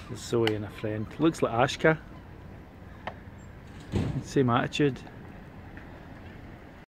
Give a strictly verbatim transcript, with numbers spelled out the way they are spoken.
Zoe and a friend. Looks like Ashka. Same attitude.